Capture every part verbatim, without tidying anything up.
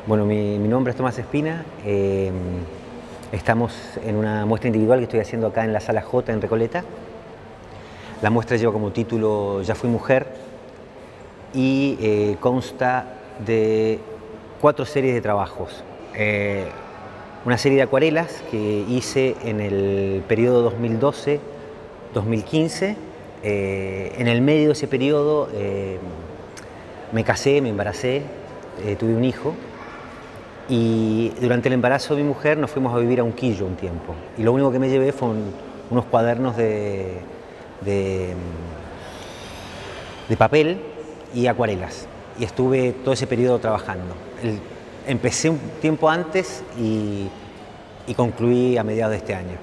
Bueno, mi, mi nombre es Tomás Espina. Eh, estamos en una muestra individual que estoy haciendo acá en la Sala J en Recoleta. La muestra lleva como título Ya fui mujer y eh, consta de cuatro series de trabajos. Eh, una serie de acuarelas que hice en el periodo dos mil doce dos mil quince. Eh, en el medio de ese periodo eh, me casé, me embaracé, eh, tuve un hijo. Y durante el embarazo de mi mujer nos fuimos a vivir a Unquillo un tiempo. Y lo único que me llevé fueron unos cuadernos de, de, de papel y acuarelas. Y estuve todo ese periodo trabajando. El, empecé un tiempo antes y, y concluí a mediados de este año.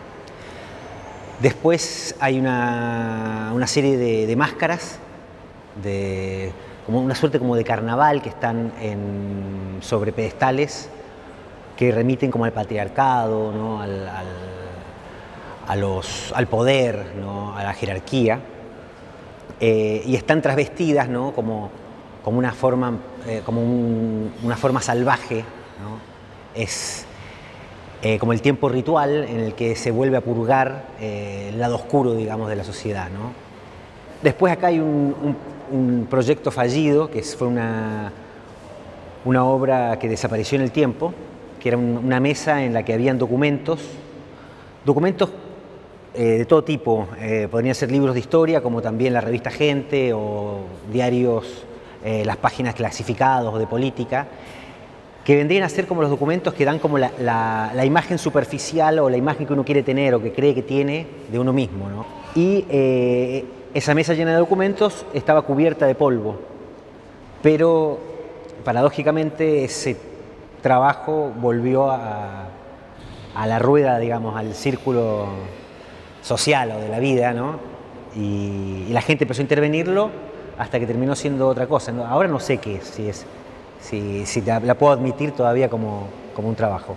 Después hay una, una serie de, de máscaras, de, como una suerte como de carnaval que están en, sobre pedestales que remiten como al patriarcado, ¿no? al, al, a los, al poder, ¿no? A la jerarquía, eh, y están trasvestidas, ¿no? como, como, una forma, eh, como un, una forma salvaje, ¿no? Es eh, como el tiempo ritual en el que se vuelve a purgar eh, el lado oscuro, digamos, de la sociedad, ¿no? Después acá hay un, un un proyecto fallido, que fue una, una obra que desapareció en el tiempo, que era un, una mesa en la que habían documentos, documentos eh, de todo tipo, eh, podrían ser libros de historia, como también la revista Gente, o diarios, eh, las páginas clasificados de política, que vendrían a ser como los documentos que dan como la, la, la imagen superficial o la imagen que uno quiere tener o que cree que tiene de uno mismo, ¿no? Y eh, esa mesa llena de documentos estaba cubierta de polvo, pero paradójicamente ese trabajo volvió a, a la rueda, digamos, al círculo social o de la vida, ¿no? Y, y la gente empezó a intervenirlo hasta que terminó siendo otra cosa, ¿no? Ahora no sé qué es, si, es, si, si la, la puedo admitir todavía como, como un trabajo.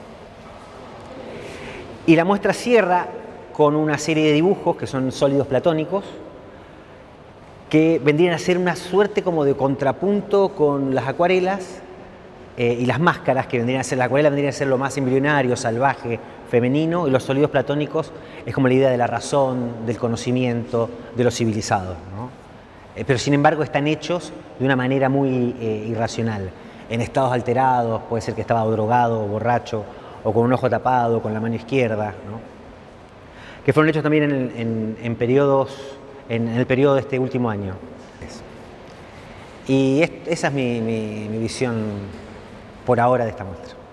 Y la muestra cierra con una serie de dibujos que son sólidos platónicos, que vendrían a ser una suerte como de contrapunto con las acuarelas eh, y las máscaras, que vendrían a ser, la acuarela vendría a ser lo más embrionario, salvaje, femenino, y los sólidos platónicos es como la idea de la razón, del conocimiento, de lo civilizado, ¿no? Eh, pero sin embargo están hechos de una manera muy eh, irracional, en estados alterados, puede ser que estaba drogado o borracho, o con un ojo tapado, con la mano izquierda, ¿no? Que fueron hechos también en, en, en periodos en el periodo de este último año. Y es, esa es mi, mi, mi visión por ahora de esta muestra.